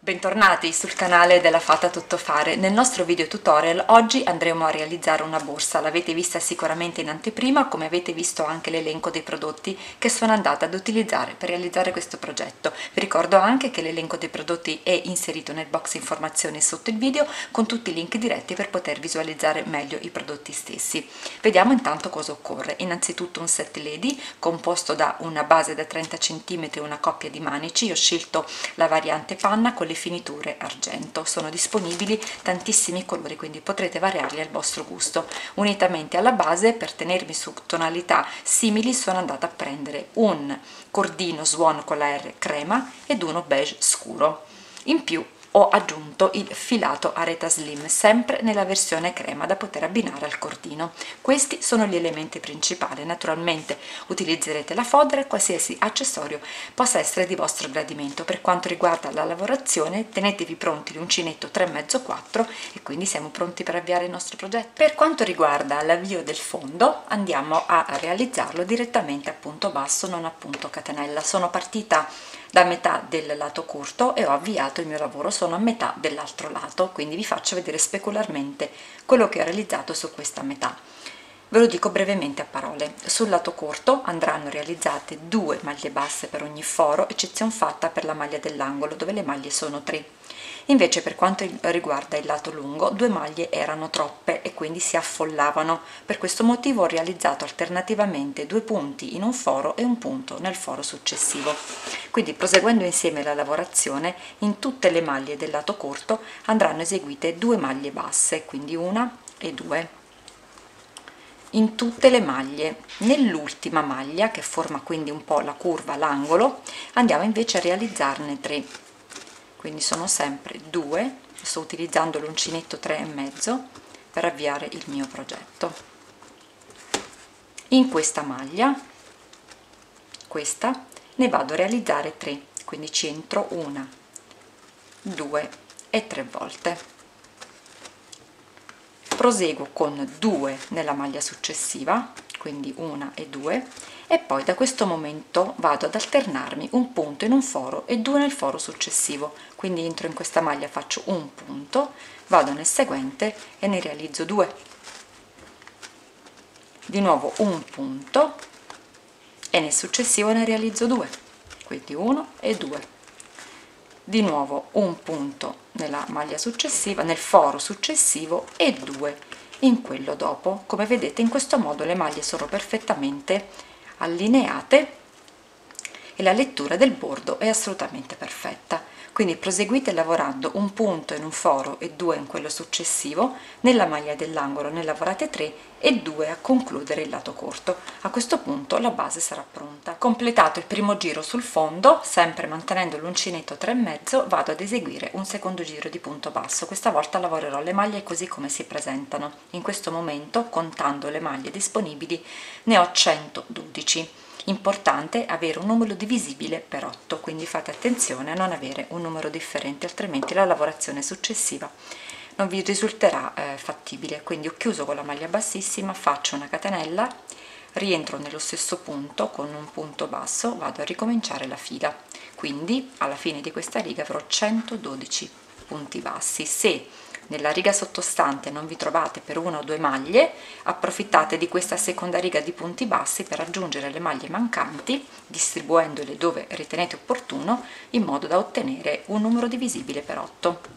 Bentornati sul canale della Fata Tuttofare. Nel nostro video tutorial oggi andremo a realizzare una borsa. L'avete vista sicuramente in anteprima, come avete visto anche l'elenco dei prodotti che sono andata ad utilizzare per realizzare questo progetto. Vi ricordo anche che l'elenco dei prodotti è inserito nel box informazioni sotto il video con tutti i link diretti per poter visualizzare meglio i prodotti stessi. Vediamo intanto cosa occorre. Innanzitutto un set ledi composto da una base da 30 cm e una coppia di manici. Io ho scelto la variante panna con le finiture argento. Sono disponibili tantissimi colori, quindi potrete variarli al vostro gusto. Unitamente alla base, per tenermi su tonalità simili, sono andata a prendere un cordino Swan con la R crema ed uno beige scuro. In più ho aggiunto il filato Areta Slim, sempre nella versione crema, da poter abbinare al cordino. Questi sono gli elementi principali. Naturalmente utilizzerete la fodera e qualsiasi accessorio possa essere di vostro gradimento. Per quanto riguarda la lavorazione, tenetevi pronti l'uncinetto 3,5-4 e quindi siamo pronti per avviare il nostro progetto. Per quanto riguarda l'avvio del fondo, andiamo a realizzarlo direttamente a punto basso, non a punto catenella. Sono partita da metà del lato corto e ho avviato il mio lavoro, sono a metà dell'altro lato, quindi vi faccio vedere specularmente quello che ho realizzato su questa metà. Ve lo dico brevemente a parole. Sul lato corto andranno realizzate 2 maglie basse per ogni foro, eccezion fatta per la maglia dell'angolo dove le maglie sono 3. Invece per quanto riguarda il lato lungo, 2 maglie erano troppe e quindi si affollavano. Per questo motivo ho realizzato alternativamente 2 punti in un foro e un punto nel foro successivo. Quindi, proseguendo insieme la lavorazione, in tutte le maglie del lato corto andranno eseguite 2 maglie basse, quindi 1 e 2. In tutte le maglie. Nell'ultima maglia, che forma quindi un po' la curva, l'angolo, andiamo invece a realizzarne 3. Quindi sono sempre 2, sto utilizzando l'uncinetto 3,5 per avviare il mio progetto. In questa maglia, questa, ne vado a realizzare 3, quindi ci entro 1, 2 e 3 volte. Proseguo con 2 nella maglia successiva, quindi 1 e 2, e poi da questo momento vado ad alternarmi un punto in un foro e 2 nel foro successivo. Quindi entro in questa maglia, faccio un punto, vado nel seguente e ne realizzo 2, di nuovo un punto e nel successivo ne realizzo 2, quindi 1 e 2, di nuovo un punto nella maglia successiva, nel foro successivo, e 2 in quello dopo. Come vedete, in questo modo le maglie sono perfettamente allineate e la lettura del bordo è assolutamente perfetta. Quindi proseguite lavorando un punto in un foro e 2 in quello successivo. Nella maglia dell'angolo ne lavorate 3 e 2 a concludere il lato corto. A questo punto la base sarà pronta. Completato il primo giro sul fondo, sempre mantenendo l'uncinetto 3,5, vado ad eseguire un secondo giro di punto basso. Questa volta lavorerò le maglie così come si presentano. In questo momento, contando le maglie disponibili, ne ho 112. Importante avere un numero divisibile per 8, quindi fate attenzione a non avere un numero differente, altrimenti la lavorazione successiva non vi risulterà fattibile. Quindi ho chiuso con la maglia bassissima, faccio una catenella, rientro nello stesso punto con un punto basso, vado a ricominciare la fila. Quindi alla fine di questa riga avrò 112 punti bassi. Se nella riga sottostante non vi trovate per 1 o 2 maglie, approfittate di questa seconda riga di punti bassi per aggiungere le maglie mancanti, distribuendole dove ritenete opportuno, in modo da ottenere un numero divisibile per 8.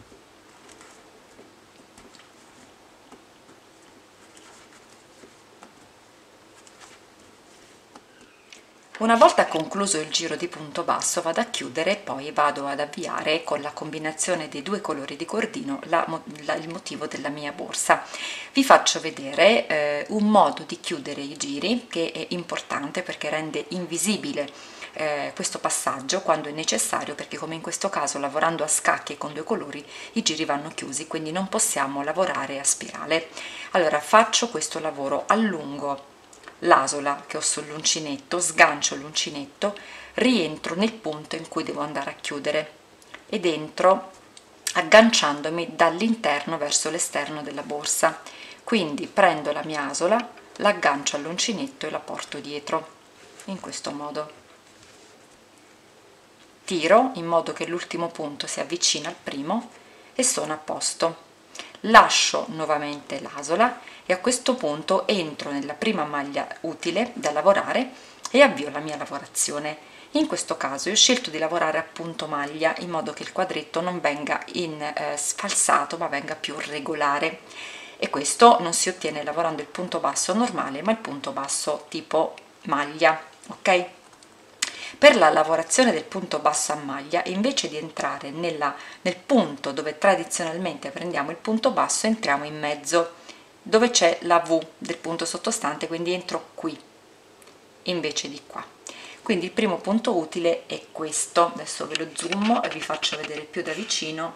Una volta concluso il giro di punto basso vado a chiudere e poi vado ad avviare con la combinazione dei 2 colori di cordino il motivo della mia borsa. Vi faccio vedere un modo di chiudere i giri che è importante perché rende invisibile questo passaggio quando è necessario, perché come in questo caso lavorando a scacchi e con 2 colori i giri vanno chiusi, quindi non possiamo lavorare a spirale. Allora faccio questo lavoro, allungo l'asola che ho sull'uncinetto, sgancio l'uncinetto, rientro nel punto in cui devo andare a chiudere ed entro agganciandomi dall'interno verso l'esterno della borsa. Quindi prendo la mia asola, l'aggancio all'uncinetto e la porto dietro in questo modo. tiro in modo che l'ultimo punto si avvicina al primo e sono a posto. Lascio nuovamente l'asola e a questo punto entro nella prima maglia utile da lavorare e avvio la mia lavorazione. In questo caso io ho scelto di lavorare a punto maglia in modo che il quadretto non venga sfalsato ma venga più regolare, e questo non si ottiene lavorando il punto basso normale ma il punto basso tipo maglia, ok? Per la lavorazione del punto basso a maglia, invece di entrare nel punto dove tradizionalmente prendiamo il punto basso, entriamo in mezzo dove c'è la V del punto sottostante, quindi entro qui invece di qua. Quindi il primo punto utile è questo. Adesso ve lo zoom e vi faccio vedere più da vicino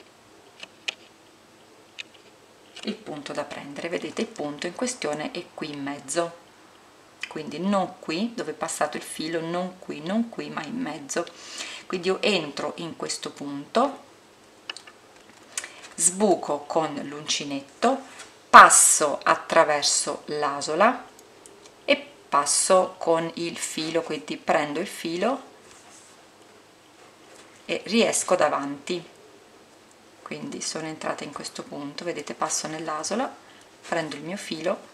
il punto da prendere. Vedete, il punto in questione è qui in mezzo, quindi non qui dove è passato il filo, non qui ma in mezzo. Quindi io entro in questo punto, sbuco con l'uncinetto, passo attraverso l'asola e passo con il filo, quindi prendo il filo e riesco davanti. Quindi sono entrata in questo punto, vedete, passo nell'asola, prendo il mio filo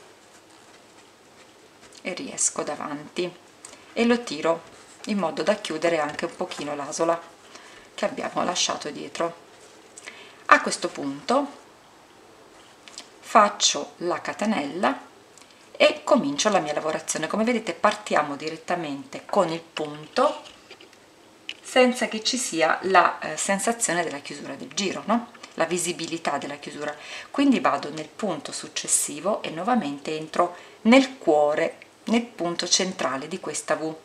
e riesco davanti e lo tiro in modo da chiudere anche un pochino l'asola che abbiamo lasciato dietro. A questo punto faccio la catenella e comincio la mia lavorazione. Come vedete partiamo direttamente con il punto senza che ci sia la sensazione della chiusura del giro, no? La visibilità della chiusura. Quindi vado nel punto successivo e nuovamente entro nel cuore, nel punto centrale di questa V.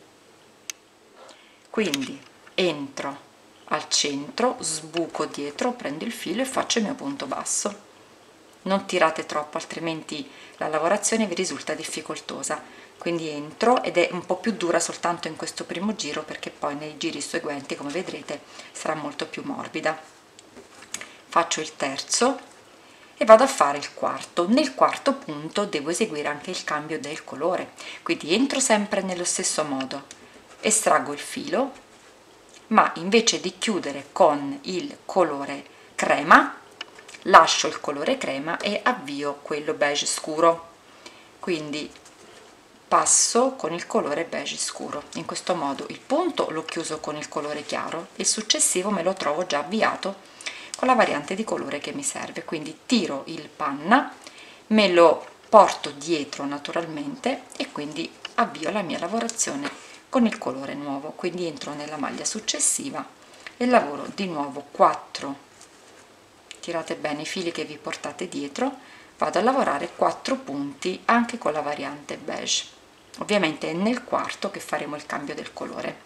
Quindi entro al centro, sbuco dietro, prendo il filo e faccio il mio punto basso. Non tirate troppo, altrimenti la lavorazione vi risulta difficoltosa. Quindi entro, ed è un po' più dura soltanto in questo primo giro, perché poi nei giri seguenti, come vedrete, sarà molto più morbida. Faccio il terzo e vado a fare il quarto. Nel quarto punto devo eseguire anche il cambio del colore, quindi entro sempre nello stesso modo, estraggo il filo, ma invece di chiudere con il colore crema lascio il colore crema e avvio quello beige scuro. Quindi passo con il colore beige scuro. In questo modo il punto l'ho chiuso con il colore chiaro, il successivo me lo trovo già avviato con la variante di colore che mi serve. Quindi tiro il panna, me lo porto dietro naturalmente e quindi avvio la mia lavorazione con il colore nuovo. Quindi entro nella maglia successiva e lavoro di nuovo 4, tirate bene i fili che vi portate dietro, vado a lavorare 4 punti anche con la variante beige. Ovviamente è nel quarto che faremo il cambio del colore.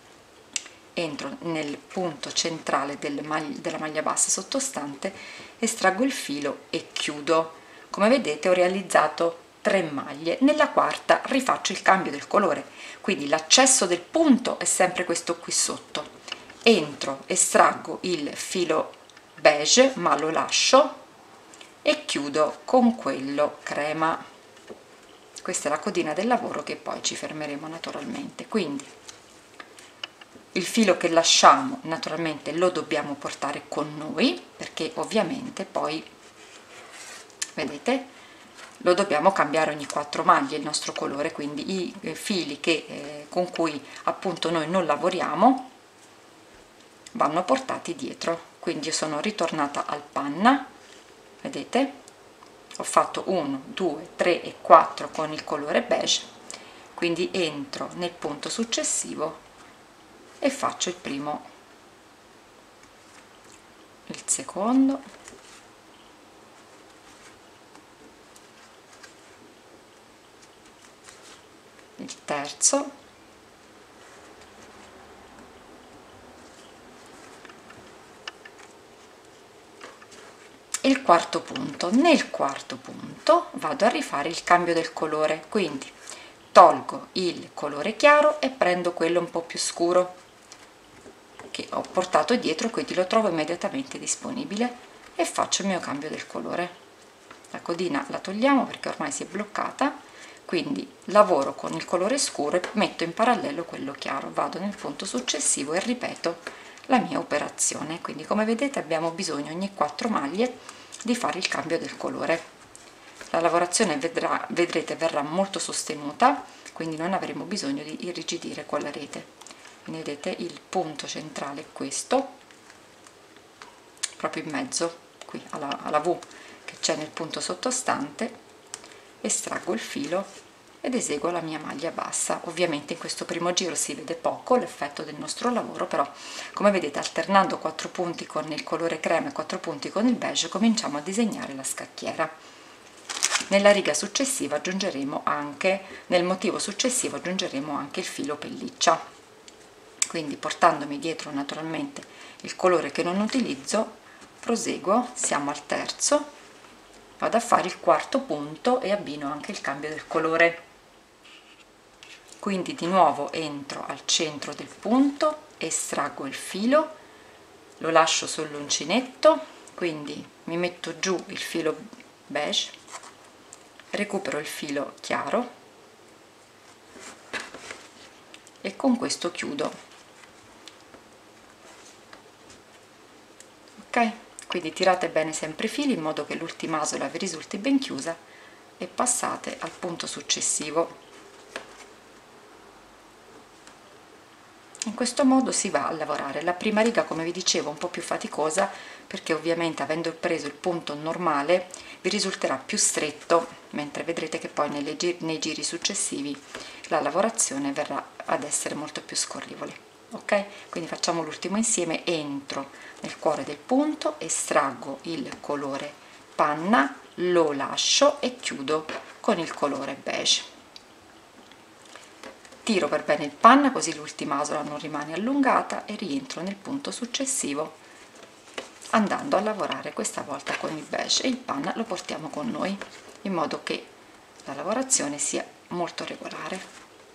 Entro nel punto centrale della maglia bassa sottostante, estraggo il filo e chiudo. Come vedete ho realizzato 3 maglie. Nella quarta rifaccio il cambio del colore, quindi l'accesso del punto è sempre questo qui sotto. Entro, estraggo il filo beige ma lo lascio e chiudo con quello crema. Questa è la codina del lavoro che poi ci fermeremo naturalmente. Quindi il filo che lasciamo naturalmente lo dobbiamo portare con noi, perché ovviamente poi vedete lo dobbiamo cambiare ogni 4 maglie il nostro colore, quindi i fili con cui appunto noi non lavoriamo vanno portati dietro. Quindi io sono ritornata al panna, vedete, ho fatto 1 2 3 e 4 con il colore beige, quindi entro nel punto successivo e faccio il primo, il secondo, il terzo, il quarto punto. Nel quarto punto vado a rifare il cambio del colore, quindi tolgo il colore chiaro e prendo quello un po' più scuro che ho portato dietro, quindi lo trovo immediatamente disponibile e faccio il mio cambio del colore. La codina la togliamo perché ormai si è bloccata, quindi lavoro con il colore scuro e metto in parallelo quello chiaro, vado nel punto successivo e ripeto la mia operazione. Quindi come vedete abbiamo bisogno ogni 4 maglie di fare il cambio del colore. La lavorazione vedrete verrà molto sostenuta, quindi non avremo bisogno di irrigidire con la rete. Quindi vedete il punto centrale è questo, proprio in mezzo qui alla V che c'è nel punto sottostante. Estraggo il filo ed eseguo la mia maglia bassa. Ovviamente in questo primo giro si vede poco l'effetto del nostro lavoro, però come vedete alternando 4 punti con il colore crema e 4 punti con il beige cominciamo a disegnare la scacchiera. Nella riga successiva aggiungeremo anche, nel motivo successivo aggiungeremo anche il filo pelliccia, quindi portandomi dietro naturalmente il colore che non utilizzo proseguo, siamo al terzo, vado a fare il quarto punto e abbino anche il cambio del colore. Quindi di nuovo entro al centro del punto, estraggo il filo, lo lascio sull'uncinetto, quindi mi metto giù il filo beige, recupero il filo chiaro e con questo chiudo. Ok? Quindi tirate bene sempre i fili in modo che l'ultima asola vi risulti ben chiusa e passate al punto successivo. In questo modo si va a lavorare. La prima riga, come vi dicevo, è un po' più faticosa perché ovviamente avendo preso il punto normale vi risulterà più stretto, mentre vedrete che poi nei giri successivi la lavorazione verrà ad essere molto più scorrevole. Ok? Quindi facciamo l'ultimo insieme, entro nel cuore del punto, estraggo il colore panna, lo lascio e chiudo con il colore beige. Tiro per bene il panna così l'ultima asola non rimane allungata e rientro nel punto successivo andando a lavorare questa volta con il beige, e il panna lo portiamo con noi in modo che la lavorazione sia molto regolare.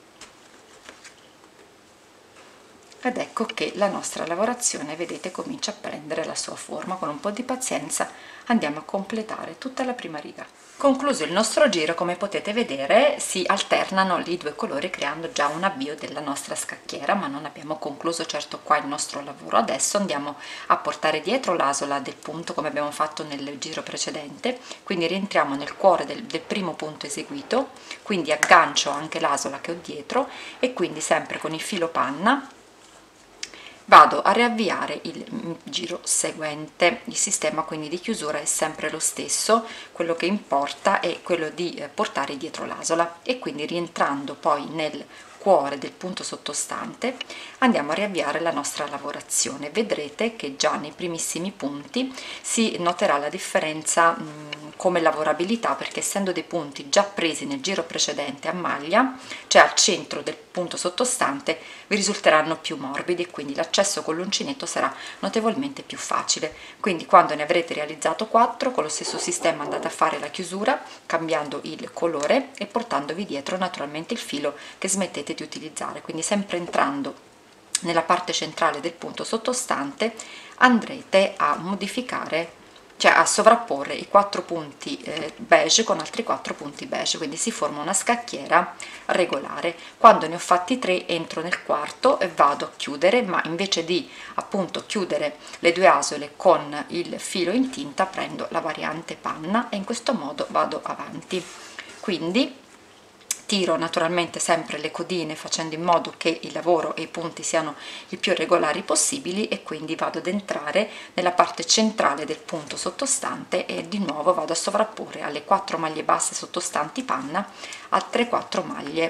Ed ecco che la nostra lavorazione, vedete, comincia a prendere la sua forma. Con un po' di pazienza andiamo a completare tutta la prima riga. Concluso il nostro giro, come potete vedere si alternano i due colori creando già un avvio della nostra scacchiera, ma non abbiamo concluso certo qua il nostro lavoro. Adesso andiamo a portare dietro l'asola del punto come abbiamo fatto nel giro precedente, quindi rientriamo nel cuore del primo punto eseguito, quindi aggancio anche l'asola che ho dietro e quindi sempre con il filo panna vado a riavviare il giro seguente. Il sistema quindi di chiusura è sempre lo stesso, quello che importa è quello di portare dietro l'asola, e quindi rientrando poi nel cuore del punto sottostante andiamo a riavviare la nostra lavorazione. Vedrete che già nei primissimi punti si noterà la differenza come lavorabilità, perché essendo dei punti già presi nel giro precedente a maglia, cioè al centro del punto sottostante, vi risulteranno più morbidi e quindi l'accesso con l'uncinetto sarà notevolmente più facile. Quindi quando ne avrete realizzato 4 con lo stesso sistema andate a fare la chiusura cambiando il colore e portandovi dietro naturalmente il filo che smettete di utilizzare, quindi sempre entrando nella parte centrale del punto sottostante andrete a modificare, cioè a sovrapporre i 4 punti beige con altri 4 punti beige, quindi si forma una scacchiera regolare. Quando ne ho fatti 3 entro nel quarto e vado a chiudere, ma invece di appunto chiudere le due asole con il filo in tinta prendo la variante panna e in questo modo vado avanti. Quindi tiro naturalmente sempre le codine facendo in modo che il lavoro e i punti siano il più regolari possibili, e quindi vado ad entrare nella parte centrale del punto sottostante e di nuovo vado a sovrapporre alle 4 maglie basse sottostanti panna altre 4 maglie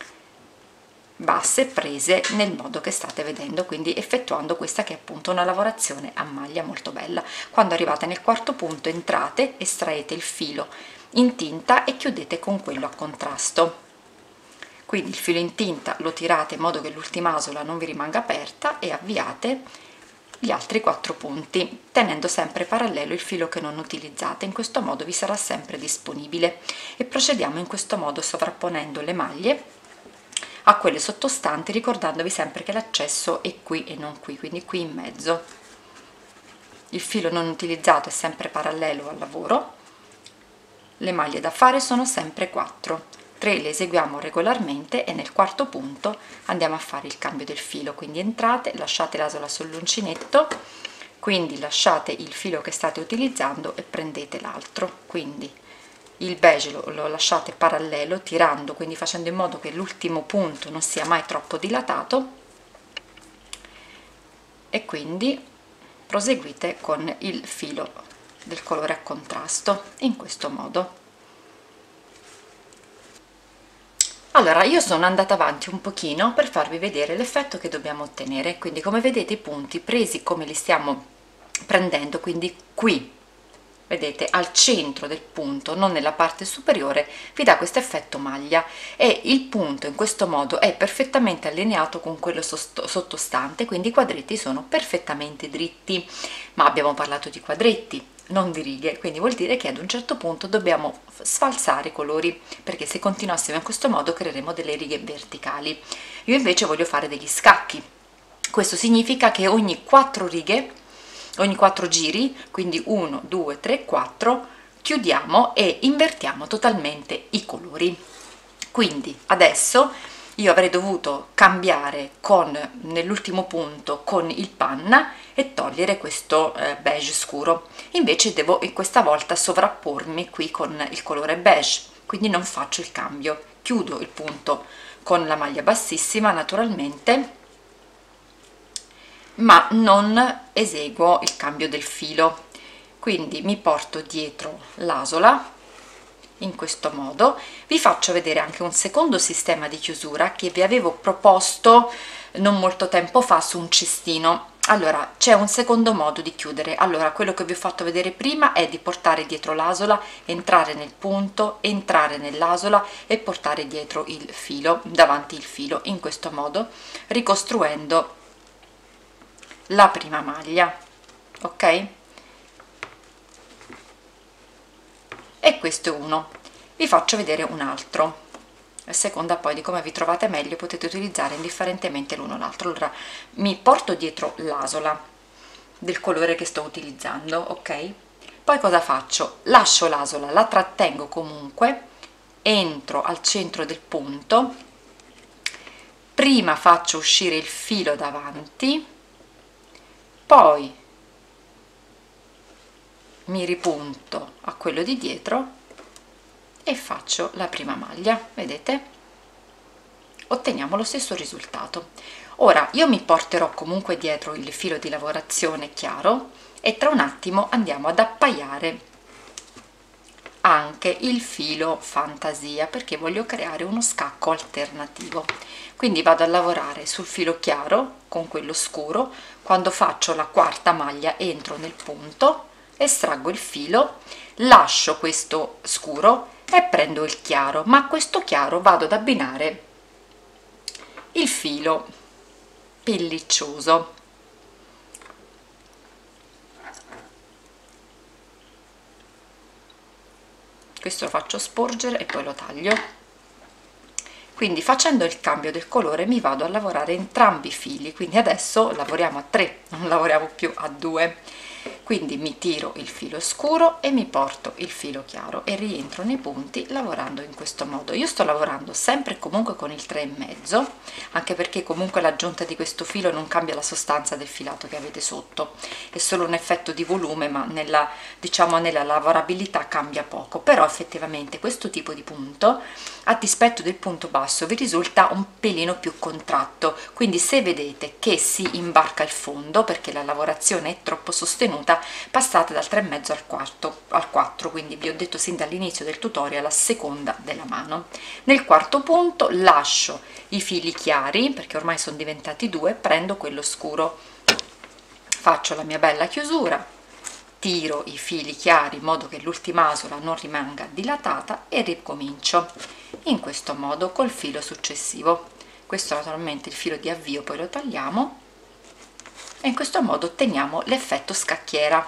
basse prese nel modo che state vedendo, quindi effettuando questa che è appunto una lavorazione a maglia molto bella. Quando arrivate nel quarto punto entrate, estraete il filo in tinta e chiudete con quello a contrasto, quindi il filo in tinta lo tirate in modo che l'ultima asola non vi rimanga aperta e avviate gli altri 4 punti tenendo sempre parallelo il filo che non utilizzate. In questo modo vi sarà sempre disponibile e procediamo in questo modo sovrapponendo le maglie a quelle sottostanti, ricordandovi sempre che l'accesso è qui e non qui, quindi qui in mezzo. Il filo non utilizzato è sempre parallelo al lavoro. Le maglie da fare sono sempre 4, 3 le eseguiamo regolarmente e nel quarto punto andiamo a fare il cambio del filo, quindi entrate, lasciate l'asola sull'uncinetto, quindi lasciate il filo che state utilizzando e prendete l'altro, quindi il beige lo lasciate parallelo tirando, quindi facendo in modo che l'ultimo punto non sia mai troppo dilatato, e quindi proseguite con il filo del colore a contrasto in questo modo. Allora, io sono andata avanti un pochino per farvi vedere l'effetto che dobbiamo ottenere, quindi come vedete i punti presi come li stiamo prendendo, quindi qui vedete al centro del punto, non nella parte superiore, vi dà questo effetto maglia, e il punto in questo modo è perfettamente allineato con quello sottostante, quindi i quadretti sono perfettamente dritti, ma abbiamo parlato di quadretti, non di righe, quindi vuol dire che ad un certo punto dobbiamo sfalsare i colori, perché se continuassimo in questo modo creeremo delle righe verticali. Io invece voglio fare degli scacchi, questo significa che ogni 4 righe, ogni 4 giri, quindi 1 2 3 4, chiudiamo e invertiamo totalmente i colori. Quindi adesso io avrei dovuto cambiare nell'ultimo punto con il panna e togliere questo beige scuro, invece devo questa volta sovrappormi qui con il colore beige, quindi non faccio il cambio, chiudo il punto con la maglia bassissima naturalmente, ma non eseguo il cambio del filo, quindi mi porto dietro l'asola in questo modo. Vi faccio vedere anche un secondo sistema di chiusura che vi avevo proposto non molto tempo fa su un cestino. Allora, c'è un secondo modo di chiudere. Allora, quello che vi ho fatto vedere prima è di portare dietro l'asola, entrare nel punto, entrare nell'asola e portare dietro il filo, davanti il filo, in questo modo, ricostruendo la prima maglia, ok? E questo è uno. Vi faccio vedere un altro, a seconda poi di come vi trovate meglio potete utilizzare indifferentemente l'uno o l'altro. Allora mi porto dietro l'asola del colore che sto utilizzando, ok? Poi cosa faccio? Lascio l'asola, la trattengo comunque, entro al centro del punto, prima faccio uscire il filo davanti, poi mi ripunto a quello di dietro e faccio la prima maglia, vedete? Otteniamo lo stesso risultato. Ora io mi porterò comunque dietro il filo di lavorazione chiaro e tra un attimo andiamo ad appaiare anche il filo fantasia, perché voglio creare uno scacco alternativo. Quindi vado a lavorare sul filo chiaro con quello scuro, quando faccio la quarta maglia entro nel punto, estraggo il filo, lascio questo scuro e prendo il chiaro, ma a questo chiaro vado ad abbinare il filo pelliccioso. Questo lo faccio sporgere e poi lo taglio. Quindi facendo il cambio del colore mi vado a lavorare entrambi i fili, quindi adesso lavoriamo a 3, non lavoriamo più a 2. Quindi mi tiro il filo scuro e mi porto il filo chiaro e rientro nei punti lavorando in questo modo. Io sto lavorando sempre e comunque con il 3,5, anche perché comunque l'aggiunta di questo filo non cambia la sostanza del filato che avete sotto, è solo un effetto di volume, ma nella lavorabilità cambia poco. Però effettivamente questo tipo di punto, a dispetto del punto basso, vi risulta un pelino più contratto, quindi se vedete che si imbarca il fondo perché la lavorazione è troppo sostenuta, passate dal 3,5 al 4, quindi vi ho detto sin dall'inizio del tutorial a seconda della mano. Nel quarto punto lascio i fili chiari perché ormai sono diventati 2, prendo quello scuro, faccio la mia bella chiusura, tiro i fili chiari in modo che l'ultima asola non rimanga dilatata e ricomincio in questo modo col filo successivo. Questo naturalmente il filo di avvio poi lo tagliamo e in questo modo otteniamo l'effetto scacchiera,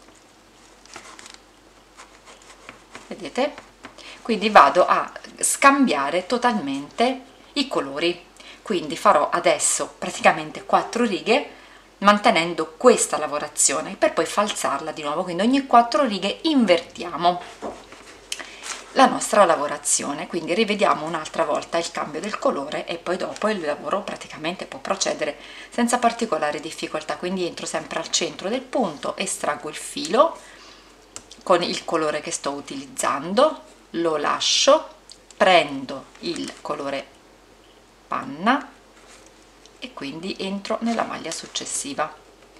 vedete? Quindi vado a scambiare totalmente i colori, quindi farò adesso praticamente 4 righe mantenendo questa lavorazione per poi falsarla di nuovo, quindi ogni 4 righe invertiamo la nostra lavorazione. Quindi rivediamo un'altra volta il cambio del colore e poi dopo il lavoro praticamente può procedere senza particolari difficoltà. Quindi entro sempre al centro del punto, estraggo il filo con il colore che sto utilizzando, lo lascio, prendo il colore panna e quindi entro nella maglia successiva.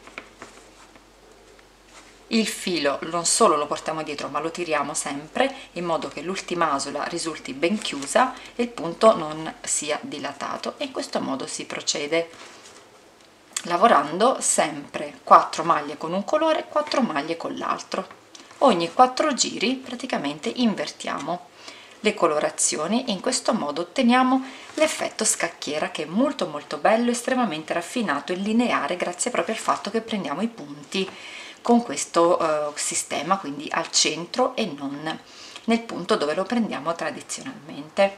Il filo non solo lo portiamo dietro ma lo tiriamo sempre in modo che l'ultima asola risulti ben chiusa e il punto non sia dilatato, e in questo modo si procede lavorando sempre 4 maglie con un colore, 4 maglie con l'altro. Ogni 4 giri praticamente invertiamo le colorazioni e in questo modo otteniamo l'effetto scacchiera, che è molto bello, estremamente raffinato e lineare grazie proprio al fatto che prendiamo i punti con questo sistema, quindi al centro e non nel punto dove lo prendiamo tradizionalmente.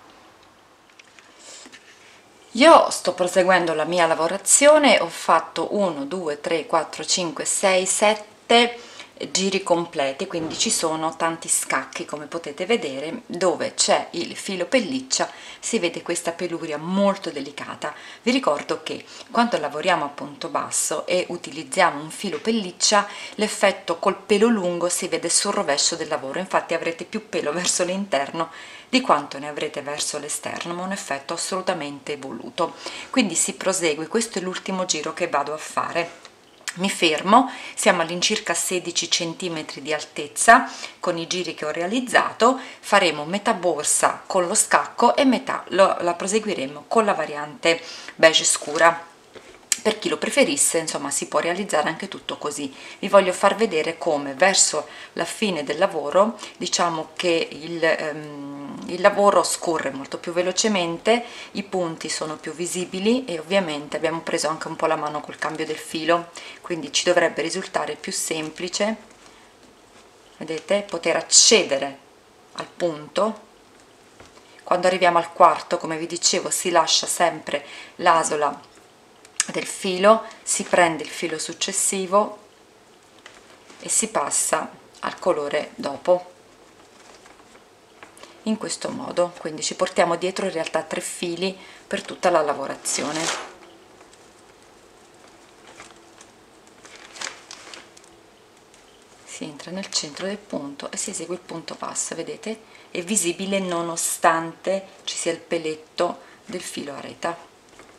Io sto proseguendo la mia lavorazione, ho fatto 1 2 3 4 5 6 7 giri completi, quindi ci sono tanti scacchi come potete vedere. Dove c'è il filo pelliccia si vede questa peluria molto delicata. Vi ricordo che quando lavoriamo a punto basso e utilizziamo un filo pelliccia, l'effetto col pelo lungo si vede sul rovescio del lavoro, infatti avrete più pelo verso l'interno di quanto ne avrete verso l'esterno, ma un effetto assolutamente voluto. Quindi si prosegue, questo è l'ultimo giro che vado a fare. Mi fermo, siamo all'incirca 16 cm di altezza. Con i giri che ho realizzato faremo metà borsa con lo scacco e metà la proseguiremo con la variante beige scura. Per chi lo preferisse, insomma, si può realizzare anche tutto così. Vi voglio far vedere come verso la fine del lavoro, diciamo che il lavoro scorre molto più velocemente, i punti sono più visibili e ovviamente abbiamo preso anche un po' la mano col cambio del filo, quindi ci dovrebbe risultare più semplice, vedete, poter accedere al punto. Quando arriviamo al quarto, come vi dicevo, si lascia sempre l'asola del filo, si prende il filo successivo e si passa al colore dopo, in questo modo. Quindi ci portiamo dietro in realtà 3 fili per tutta la lavorazione. Si entra nel centro del punto e si esegue il punto basso, vedete? È visibile nonostante ci sia il peletto del filo a reta.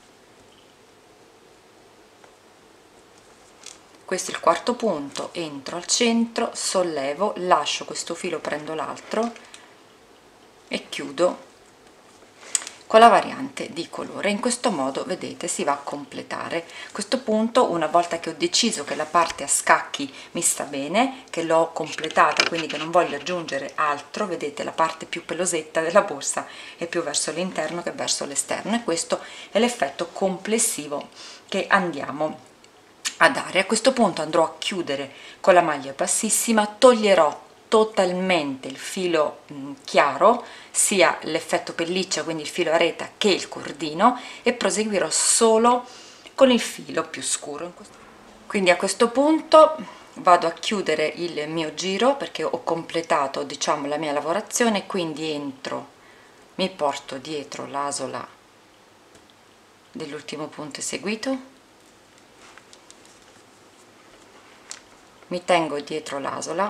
Questo è il quarto punto, entro al centro, sollevo, lascio questo filo, prendo l'altro e chiudo con la variante di colore. In questo modo, vedete, si va a completare questo punto. Una volta che ho deciso che la parte a scacchi mi sta bene, che l'ho completata, quindi che non voglio aggiungere altro, vedete, la parte più pelosetta della borsa è più verso l'interno che verso l'esterno, e questo è l'effetto complessivo che andiamo a dare. A questo punto andrò a chiudere con la maglia bassissima, toglierò totalmente il filo chiaro, sia l'effetto pelliccia, quindi il filo a reta, che il cordino, e proseguirò solo con il filo più scuro. Quindi a questo punto vado a chiudere il mio giro perché ho completato, diciamo, la mia lavorazione, quindi entro, mi porto dietro l'asola dell'ultimo punto eseguito, mi tengo dietro l'asola,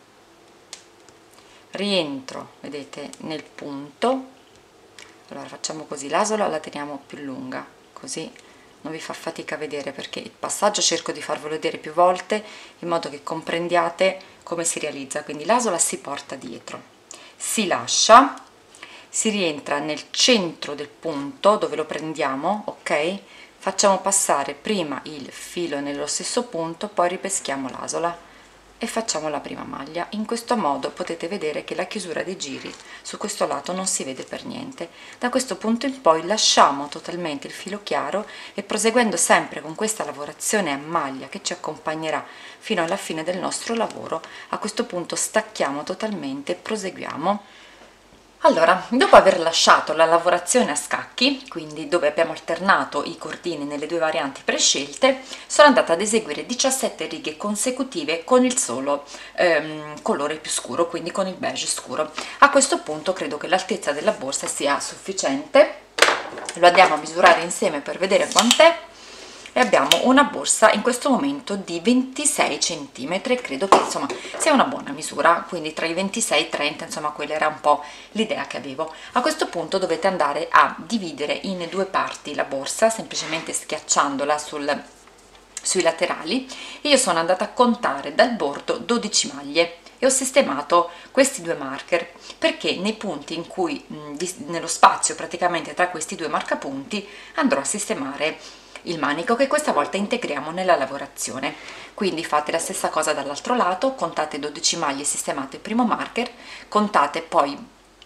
rientro, vedete, nel punto. Allora facciamo così, l'asola la teniamo più lunga, così non vi fa fatica a vedere, perché il passaggio cerco di farvelo vedere più volte in modo che comprendiate come si realizza. Quindi l'asola si porta dietro, si lascia, si rientra nel centro del punto dove lo prendiamo, ok? Facciamo passare prima il filo nello stesso punto, poi ripeschiamo l'asola e facciamo la prima maglia. In questo modo potete vedere che la chiusura dei giri su questo lato non si vede per niente. Da questo punto in poi lasciamo totalmente il filo chiaro e, proseguendo sempre con questa lavorazione a maglia che ci accompagnerà fino alla fine del nostro lavoro, a questo punto stacchiamo totalmente e proseguiamo Allora, dopo aver lasciato la lavorazione a scacchi, quindi dove abbiamo alternato i cordini nelle due varianti prescelte, sono andata ad eseguire 17 righe consecutive con il solo colore più scuro, quindi con il beige scuro. A questo punto credo che l'altezza della borsa sia sufficiente, lo andiamo a misurare insieme per vedere quant'è. E abbiamo una borsa in questo momento di 26 cm, credo che insomma sia una buona misura, quindi tra i 26 e i 30, insomma quella era un po' l'idea che avevo. A questo punto dovete andare a dividere in due parti la borsa, semplicemente schiacciandola sui laterali. Io sono andata a contare dal bordo 12 maglie e ho sistemato questi due marker perché nei punti in cui nello spazio praticamente tra questi due marcapunti andrò a sistemare il manico, che questa volta integriamo nella lavorazione. Quindi fate la stessa cosa dall'altro lato, contate 12 maglie, sistemate il primo marker, contate poi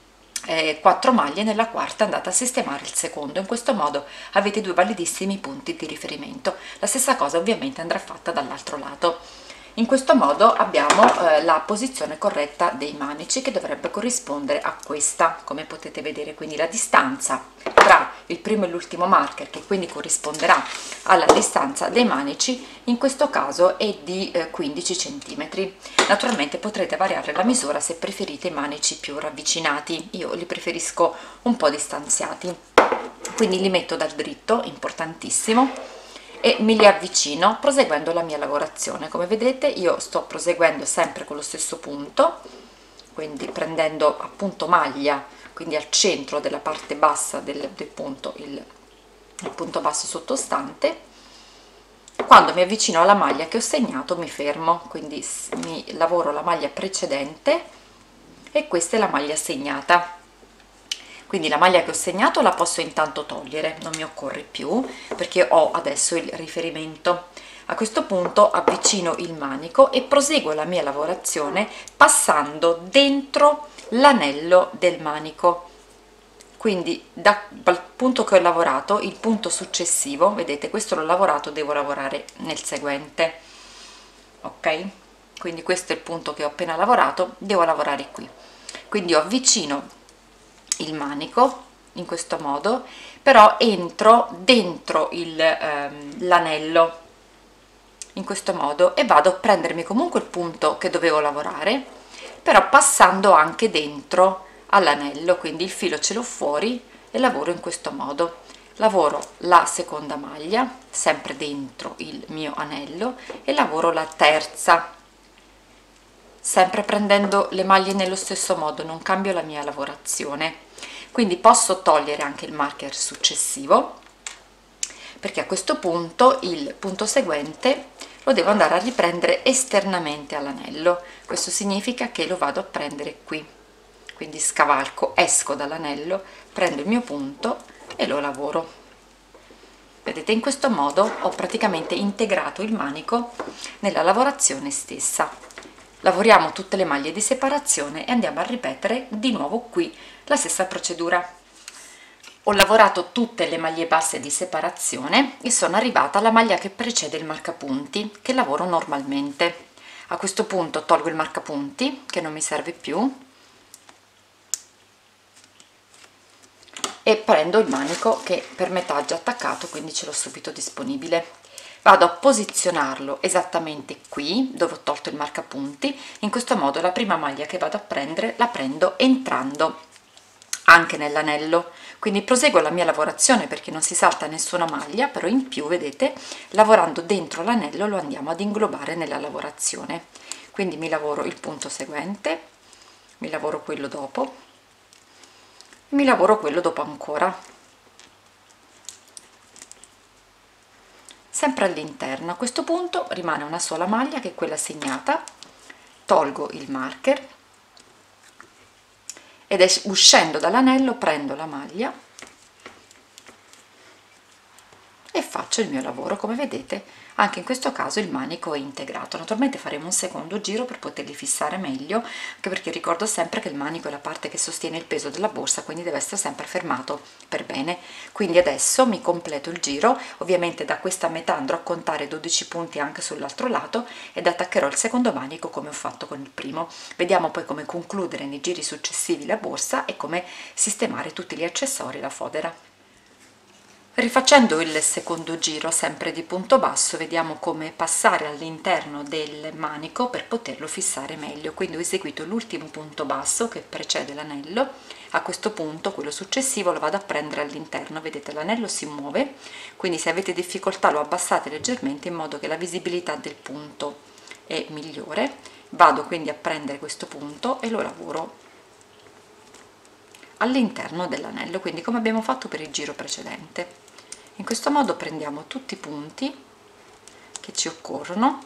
4 maglie, nella quarta andate a sistemare il secondo. In questo modo avete due validissimi punti di riferimento. La stessa cosa ovviamente andrà fatta dall'altro lato. In questo modo abbiamo la posizione corretta dei manici, che dovrebbe corrispondere a questa, come potete vedere. Quindi la distanza tra il primo e l'ultimo marker, che quindi corrisponderà alla distanza dei manici, in questo caso è di 15 cm. Naturalmente potrete variare la misura se preferite i manici più ravvicinati, io li preferisco un po' distanziati, quindi li metto dal dritto, importantissimo, e mi li avvicino proseguendo la mia lavorazione. Come vedete io sto proseguendo sempre con lo stesso punto, quindi prendendo appunto maglia, quindi al centro della parte bassa del punto, il punto basso sottostante. Quando mi avvicino alla maglia che ho segnato mi fermo, quindi mi lavoro la maglia precedente e questa è la maglia segnata. Quindi la maglia che ho segnato la posso intanto togliere, non mi occorre più perché ho adesso il riferimento. A questo punto avvicino il manico e proseguo la mia lavorazione passando dentro l'anello del manico. Quindi dal punto che ho lavorato, il punto successivo, vedete, questo l'ho lavorato, devo lavorare nel seguente, ok? Quindi questo è il punto che ho appena lavorato, devo lavorare qui. Quindi io avvicino il manico in questo modo, però entro dentro l'anello in questo modo e vado a prendermi comunque il punto che dovevo lavorare, però passando anche dentro all'anello, quindi il filo ce l'ho fuori e lavoro in questo modo. Lavoro la seconda maglia sempre dentro il mio anello e lavoro la terza, sempre prendendo le maglie nello stesso modo, non cambio la mia lavorazione. Quindi posso togliere anche il marker successivo, perché a questo punto il punto seguente lo devo andare a riprendere esternamente all'anello. Questo significa che lo vado a prendere qui, quindi scavalco, esco dall'anello, prendo il mio punto e lo lavoro. Vedete, in questo modo ho praticamente integrato il manico nella lavorazione stessa. Lavoriamo tutte le maglie di separazione e andiamo a ripetere di nuovo qui la stessa procedura. Ho lavorato tutte le maglie basse di separazione e sono arrivata alla maglia che precede il marcapunti, che lavoro normalmente. A questo punto tolgo il marcapunti, che non mi serve più, e prendo il manico che per metà è già attaccato, quindi ce l'ho subito disponibile. Vado a posizionarlo esattamente qui dove ho tolto il marcapunti. In questo modo la prima maglia che vado a prendere la prendo entrando anche nell'anello, quindi proseguo la mia lavorazione perché non si salta nessuna maglia, però in più vedete, lavorando dentro l'anello lo andiamo ad inglobare nella lavorazione. Quindi mi lavoro il punto seguente, mi lavoro quello dopo, mi lavoro quello dopo ancora, sempre all'interno. A questo punto rimane una sola maglia, che è quella segnata, tolgo il marker ed uscendo dall'anello prendo la maglia e faccio il mio lavoro. Come vedete, anche in questo caso il manico è integrato. Naturalmente faremo un secondo giro per poterli fissare meglio, anche perché ricordo sempre che il manico è la parte che sostiene il peso della borsa, quindi deve essere sempre fermato per bene. Quindi adesso mi completo il giro, ovviamente da questa metà andrò a contare 12 punti anche sull'altro lato ed attaccherò il secondo manico come ho fatto con il primo. Vediamo poi come concludere nei giri successivi la borsa e come sistemare tutti gli accessori e la fodera. Rifacendo il secondo giro sempre di punto basso, vediamo come passare all'interno del manico per poterlo fissare meglio. Quindi ho eseguito l'ultimo punto basso che precede l'anello. A questo punto quello successivo lo vado a prendere all'interno, vedete l'anello si muove, quindi se avete difficoltà lo abbassate leggermente in modo che la visibilità del punto è migliore. Vado quindi a prendere questo punto e lo lavoro all'interno dell'anello, quindi come abbiamo fatto per il giro precedente. In questo modo prendiamo tutti i punti che ci occorrono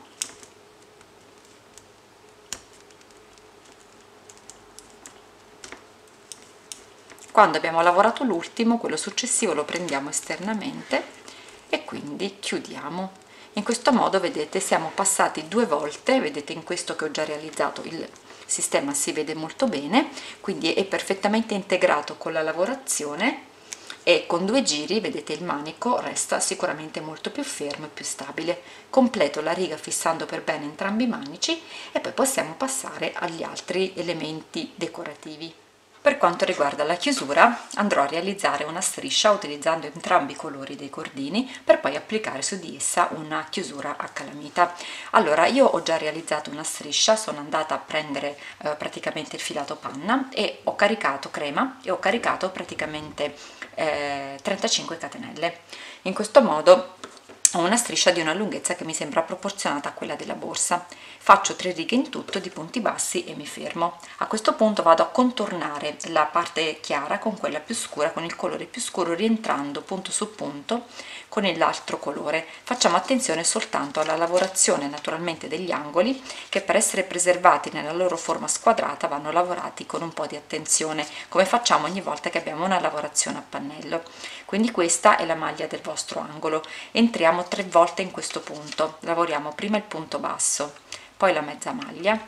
quando abbiamo lavorato l'ultimo, quello successivo lo prendiamo esternamente e quindi chiudiamo. In questo modo vedete siamo passati 2 volte, vedete in questo che ho già realizzato il sistema si vede molto bene, quindi è perfettamente integrato con la lavorazione e con 2 giri vedete il manico resta sicuramente molto più fermo e più stabile. Completo la riga fissando per bene entrambi i manici e poi possiamo passare agli altri elementi decorativi. Per quanto riguarda la chiusura andrò a realizzare una striscia utilizzando entrambi i colori dei cordini per poi applicare su di essa una chiusura a calamita. Allora io ho già realizzato una striscia, sono andata a prendere praticamente il filato panna e ho caricato crema e ho caricato praticamente 35 catenelle. In questo modo ho una striscia di una lunghezza che mi sembra proporzionata a quella della borsa. Faccio 3 righe in tutto di punti bassi e mi fermo. A questo punto vado a contornare la parte chiara con quella più scura, con il colore più scuro, rientrando punto su punto con l'altro colore. Facciamo attenzione soltanto alla lavorazione naturalmente degli angoli, che per essere preservati nella loro forma squadrata vanno lavorati con un po' di attenzione, come facciamo ogni volta che abbiamo una lavorazione a pannello. Quindi questa è la maglia del vostro angolo. Entriamo 3 volte in questo punto, lavoriamo prima il punto basso, poi la mezza maglia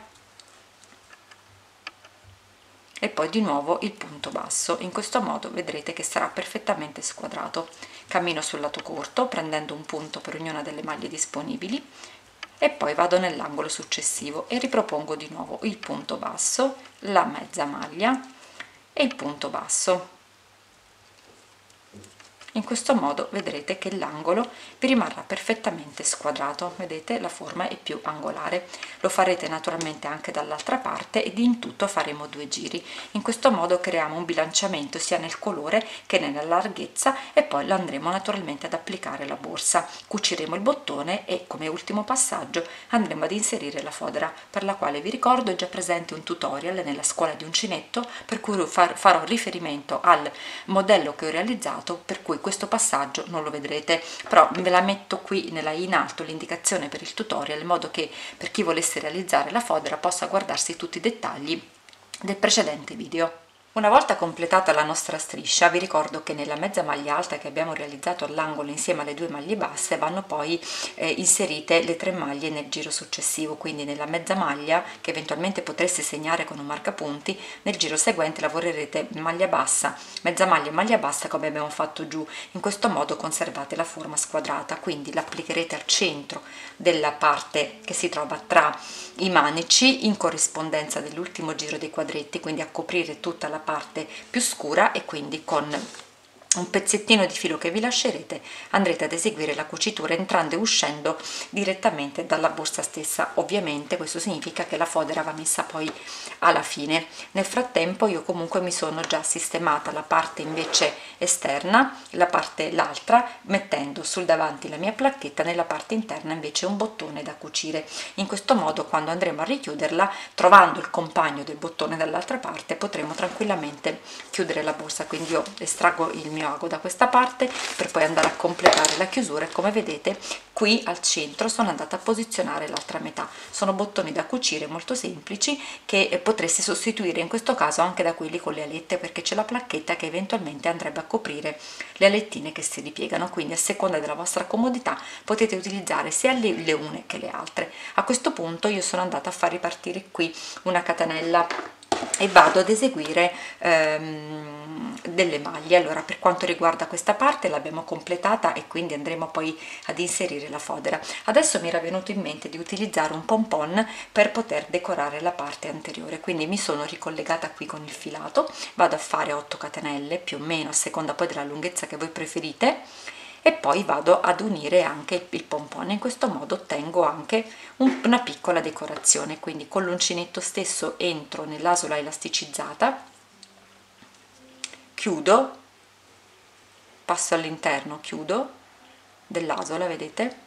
e poi di nuovo il punto basso. In questo modo vedrete che sarà perfettamente squadrato. Cammino sul lato corto prendendo un punto per ognuna delle maglie disponibili e poi vado nell'angolo successivo e ripropongo di nuovo il punto basso, la mezza maglia e il punto basso. In questo modo vedrete che l'angolo vi rimarrà perfettamente squadrato, vedete la forma è più angolare. Lo farete naturalmente anche dall'altra parte ed in tutto faremo 2 giri. In questo modo creiamo un bilanciamento sia nel colore che nella larghezza e poi lo andremo naturalmente ad applicare alla borsa. Cuciremo il bottone e come ultimo passaggio andremo ad inserire la fodera, per la quale vi ricordo è già presente un tutorial nella scuola di uncinetto per cui farò riferimento al modello che ho realizzato, per cui questo passaggio non lo vedrete, però ve la metto qui in alto l'indicazione per il tutorial in modo che per chi volesse realizzare la fodera possa guardarsi tutti i dettagli del precedente video. Una volta completata la nostra striscia vi ricordo che nella mezza maglia alta che abbiamo realizzato all'angolo insieme alle 2 maglie basse vanno poi inserite le 3 maglie nel giro successivo, quindi nella mezza maglia che eventualmente potreste segnare con un marcapunti, nel giro seguente lavorerete maglia bassa, mezza maglia e maglia bassa come abbiamo fatto giù. In questo modo conservate la forma squadrata, quindi l'applicherete al centro della parte che si trova tra i manici in corrispondenza dell'ultimo giro dei quadretti, quindi a coprire tutta la parte più scura e quindi con un pezzettino di filo che vi lascerete andrete ad eseguire la cucitura entrando e uscendo direttamente dalla borsa stessa. Ovviamente questo significa che la fodera va messa poi alla fine. Nel frattempo io comunque mi sono già sistemata la parte invece esterna, l'altra mettendo sul davanti la mia placchetta, nella parte interna invece un bottone da cucire. In questo modo quando andremo a richiuderla, trovando il compagno del bottone dall'altra parte, potremo tranquillamente chiudere la borsa. Quindi io estraggo il mio ago da questa parte per poi andare a completare la chiusura e come vedete qui al centro sono andata a posizionare l'altra metà. Sono bottoni da cucire molto semplici che potreste sostituire in questo caso anche da quelli con le alette, perché c'è la placchetta che eventualmente andrebbe a coprire le alettine che si ripiegano, quindi a seconda della vostra comodità potete utilizzare sia le une che le altre. A questo punto io sono andata a far ripartire qui una catenella e vado ad eseguire delle maglie. Allora, per quanto riguarda questa parte l'abbiamo completata e quindi andremo poi ad inserire la fodera. Adesso mi era venuto in mente di utilizzare un pompon per poter decorare la parte anteriore, quindi mi sono ricollegata qui con il filato, vado a fare 8 catenelle più o meno a seconda poi della lunghezza che voi preferite, e poi vado ad unire anche il pompon. In questo modo ottengo anche una piccola decorazione, quindi con l'uncinetto stesso entro nell'asola elasticizzata, chiudo, passo all'interno, chiudo dell'asola, vedete,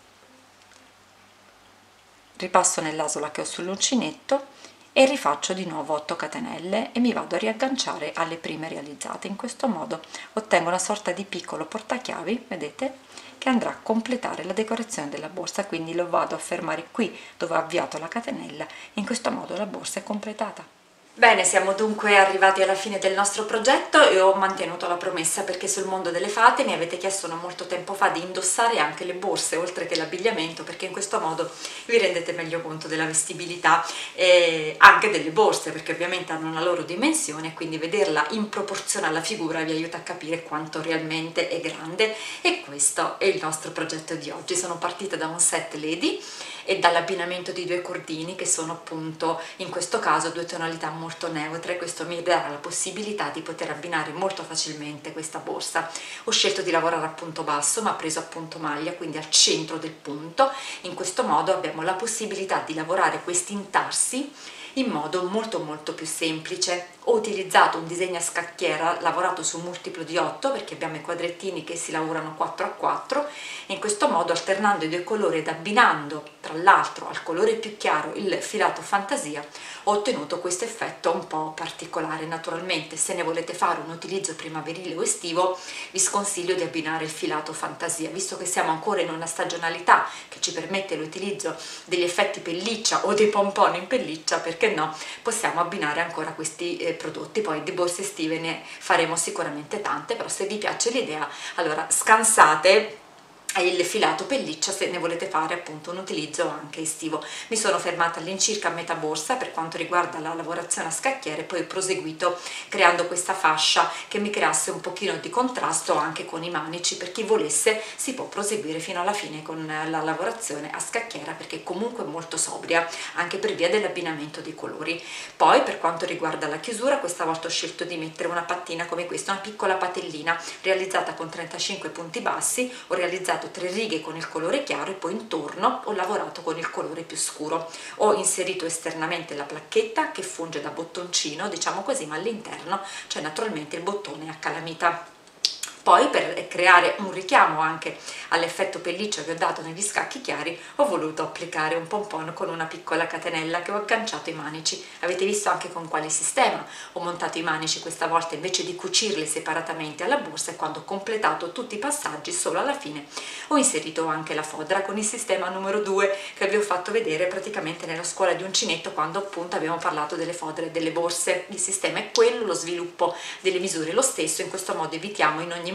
ripasso nell'asola che ho sull'uncinetto e rifaccio di nuovo 8 catenelle e mi vado a riagganciare alle prime realizzate. In questo modo ottengo una sorta di piccolo portachiavi, vedete, che andrà a completare la decorazione della borsa. Quindi lo vado a fermare qui dove ho avviato la catenella. In questo modo la borsa è completata. Bene, siamo dunque arrivati alla fine del nostro progetto e ho mantenuto la promessa, perché sul mondo delle fate mi avete chiesto non molto tempo fa di indossare anche le borse oltre che l'abbigliamento, perché in questo modo vi rendete meglio conto della vestibilità anche delle borse, perché ovviamente hanno una loro dimensione e quindi vederla in proporzione alla figura vi aiuta a capire quanto realmente è grande. E questo è il nostro progetto di oggi. Sono partita da un set lady e dall'abbinamento di 2 cordini che sono appunto in questo caso 2 tonalità molto neutre. Questo mi darà la possibilità di poter abbinare molto facilmente questa borsa. Ho scelto di lavorare a punto basso, ma ho preso appunto maglia, quindi al centro del punto. In questo modo abbiamo la possibilità di lavorare questi intarsi in modo molto più semplice. Ho utilizzato un disegno a scacchiera lavorato su un multiplo di 8 perché abbiamo i quadrettini che si lavorano 4 a 4 e in questo modo, alternando i 2 colori ed abbinando tra l'altro al colore più chiaro il filato fantasia, ho ottenuto questo effetto un po' particolare. Naturalmente, se ne volete fare un utilizzo primaverile o estivo, vi sconsiglio di abbinare il filato fantasia, visto che siamo ancora in una stagionalità che ci permette l'utilizzo degli effetti pelliccia o dei pompon in pelliccia. Perché no, possiamo abbinare ancora questi prodotti. Poi di borse estive ne faremo sicuramente tante, però se vi piace l'idea, allora scansate il filato pelliccia se ne volete fare appunto un utilizzo anche estivo. Mi sono fermata all'incirca a metà borsa per quanto riguarda la lavorazione a scacchiere e poi ho proseguito creando questa fascia che mi creasse un pochino di contrasto anche con i manici. Per chi volesse si può proseguire fino alla fine con la lavorazione a scacchiera, perché è comunque molto sobria anche per via dell'abbinamento dei colori. Poi per quanto riguarda la chiusura, questa volta ho scelto di mettere una pattina come questa, una piccola patellina realizzata con 35 punti bassi. Ho realizzato 3 righe con il colore chiaro e poi intorno ho lavorato con il colore più scuro. Ho inserito esternamente la placchetta che funge da bottoncino, diciamo così, ma all'interno c'è naturalmente il bottone a calamita. Poi, per creare un richiamo anche all'effetto pelliccia che ho dato negli scacchi chiari, ho voluto applicare un pompon con una piccola catenella che ho agganciato ai manici. Avete visto anche con quale sistema ho montato i manici questa volta, invece di cucirli separatamente alla borsa, e quando ho completato tutti i passaggi solo alla fine ho inserito anche la fodera con il sistema numero 2 che vi ho fatto vedere praticamente nella scuola di uncinetto, quando appunto abbiamo parlato delle fodere e delle borse. Il sistema è quello, lo sviluppo delle misure è lo stesso. In questo modo evitiamo ogni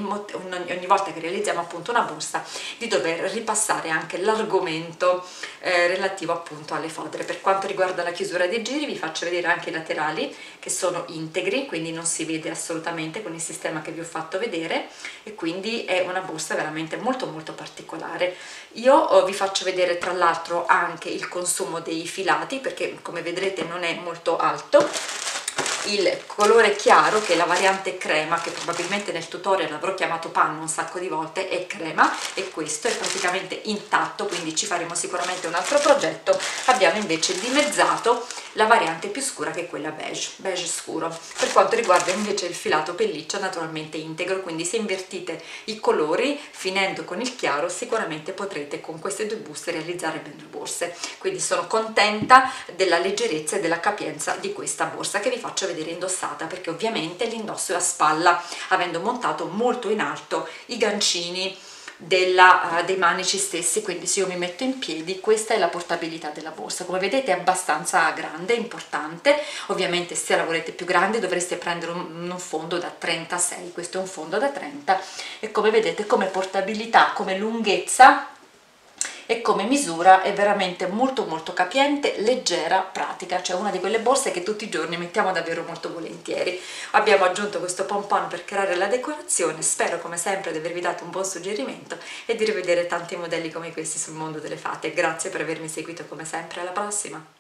volta che realizziamo appunto una borsa di dover ripassare anche l'argomento relativo appunto alle fodere. Per quanto riguarda la chiusura dei giri vi faccio vedere anche i laterali che sono integri, quindi non si vede assolutamente con il sistema che vi ho fatto vedere, e quindi è una borsa veramente molto particolare. Io vi faccio vedere tra l'altro anche il consumo dei filati, perché come vedrete non è molto alto. Il colore chiaro, che è la variante crema, che probabilmente nel tutorial l'avrò chiamato panno un sacco di volte, è crema, e questo è praticamente intatto, quindi ci faremo sicuramente un altro progetto. Abbiamo invece dimezzato la variante più scura, che è quella beige scuro. Per quanto riguarda invece il filato pelliccia, naturalmente integro, quindi se invertite i colori finendo con il chiaro sicuramente potrete con queste 2 buste realizzare ben 2 borse. Quindi sono contenta della leggerezza e della capienza di questa borsa, che vi faccio vedere indossata, perché ovviamente l'indosso è a spalla, avendo montato molto in alto i gancini dei manici stessi, quindi se io mi metto in piedi questa è la portabilità della borsa. Come vedete è abbastanza grande, importante. Ovviamente se la volete più grande dovreste prendere un fondo da 36, questo è un fondo da 30, e come vedete come portabilità, come lunghezza e come misura è veramente molto molto capiente, leggera, pratica, cioè una di quelle borse che tutti i giorni mettiamo davvero molto volentieri. Abbiamo aggiunto questo pompon per creare la decorazione. Spero come sempre di avervi dato un buon suggerimento e di rivedere tanti modelli come questi sul mondo delle fate. Grazie per avermi seguito come sempre, alla prossima!